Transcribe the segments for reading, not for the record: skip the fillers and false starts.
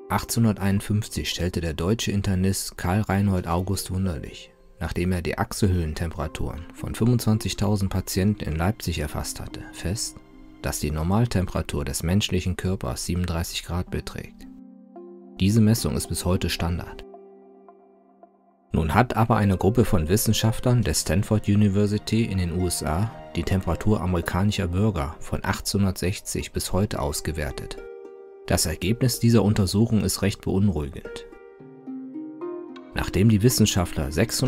1851 stellte der deutsche Internist Karl Reinhold August Wunderlich, nachdem er die Achselhöhlentemperaturen von 25.000 Patienten in Leipzig erfasst hatte, fest, dass die Normaltemperatur des menschlichen Körpers 37 Grad beträgt. Diese Messung ist bis heute Standard. Nun hat aber eine Gruppe von Wissenschaftlern der Stanford University in den USA die Temperatur amerikanischer Bürger von 1860 bis heute ausgewertet. Das Ergebnis dieser Untersuchung ist recht beunruhigend. Nachdem die Wissenschaftler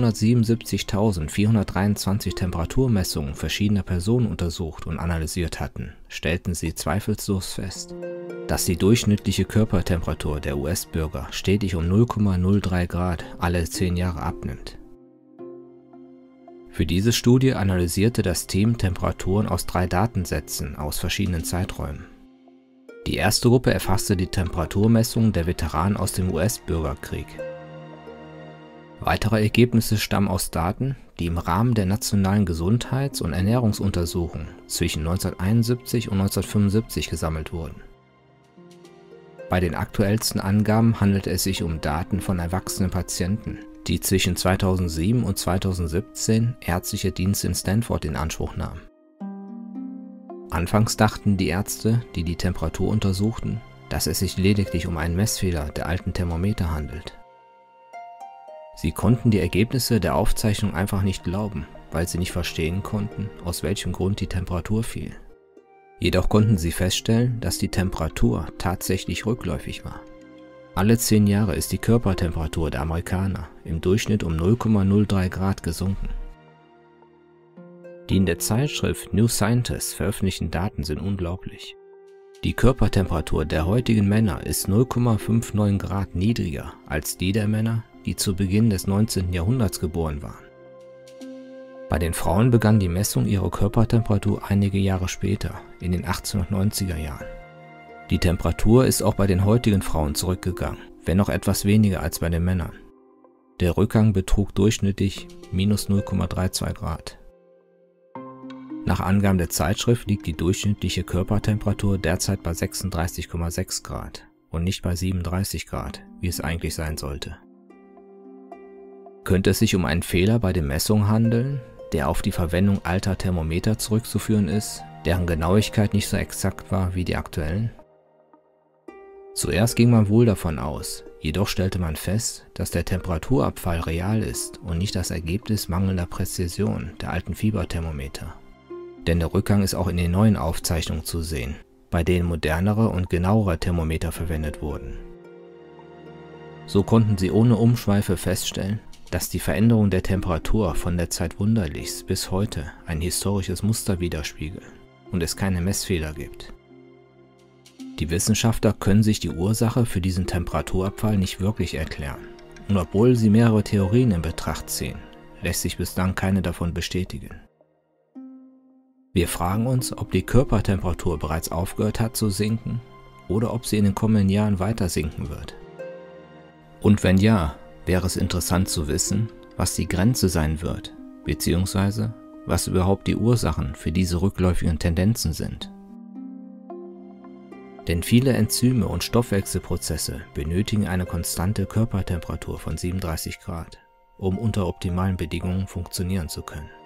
677.423 Temperaturmessungen verschiedener Personen untersucht und analysiert hatten, stellten sie zweifellos fest, dass die durchschnittliche Körpertemperatur der US-Bürger stetig um 0,03 Grad alle 10 Jahre abnimmt. Für diese Studie analysierte das Team Temperaturen aus 3 Datensätzen aus verschiedenen Zeiträumen. Die erste Gruppe erfasste die Temperaturmessungen der Veteranen aus dem US-Bürgerkrieg. Weitere Ergebnisse stammen aus Daten, die im Rahmen der nationalen Gesundheits- und Ernährungsuntersuchung zwischen 1971 und 1975 gesammelt wurden. Bei den aktuellsten Angaben handelt es sich um Daten von erwachsenen Patienten, die zwischen 2007 und 2017 ärztliche Dienste in Stanford in Anspruch nahmen. Anfangs dachten die Ärzte, die die Temperatur untersuchten, dass es sich lediglich um einen Messfehler der alten Thermometer handelt. Sie konnten die Ergebnisse der Aufzeichnung einfach nicht glauben, weil sie nicht verstehen konnten, aus welchem Grund die Temperatur fiel. Jedoch konnten sie feststellen, dass die Temperatur tatsächlich rückläufig war. Alle 10 Jahre ist die Körpertemperatur der Amerikaner im Durchschnitt um 0,03 Grad gesunken. Die in der Zeitschrift New Scientist veröffentlichten Daten sind unglaublich. Die Körpertemperatur der heutigen Männer ist 0,59 Grad niedriger als die der Männer, die zu Beginn des 19. Jahrhunderts geboren waren. Bei den Frauen begann die Messung ihrer Körpertemperatur einige Jahre später, in den 1890er Jahren. Die Temperatur ist auch bei den heutigen Frauen zurückgegangen, wenn auch etwas weniger als bei den Männern. Der Rückgang betrug durchschnittlich minus 0,32 Grad. Nach Angaben der Zeitschrift liegt die durchschnittliche Körpertemperatur derzeit bei 36,6 Grad und nicht bei 37 Grad, wie es eigentlich sein sollte. Könnte es sich um einen Fehler bei den Messungen handeln, der auf die Verwendung alter Thermometer zurückzuführen ist, deren Genauigkeit nicht so exakt war wie die aktuellen? Zuerst ging man wohl davon aus, jedoch stellte man fest, dass der Temperaturabfall real ist und nicht das Ergebnis mangelnder Präzision der alten Fieberthermometer. Denn der Rückgang ist auch in den neuen Aufzeichnungen zu sehen, bei denen modernere und genauere Thermometer verwendet wurden. So konnten sie ohne Umschweife feststellen, dass die Veränderung der Temperatur von der Zeit Wunderlichs bis heute ein historisches Muster widerspiegeln und es keine Messfehler gibt. Die Wissenschaftler können sich die Ursache für diesen Temperaturabfall nicht wirklich erklären, und obwohl sie mehrere Theorien in Betracht ziehen, lässt sich bislang keine davon bestätigen. Wir fragen uns, ob die Körpertemperatur bereits aufgehört hat zu sinken oder ob sie in den kommenden Jahren weiter sinken wird. Und wenn ja, wäre es interessant zu wissen, was die Grenze sein wird, beziehungsweise was überhaupt die Ursachen für diese rückläufigen Tendenzen sind. Denn viele Enzyme und Stoffwechselprozesse benötigen eine konstante Körpertemperatur von 37 Grad, um unter optimalen Bedingungen funktionieren zu können.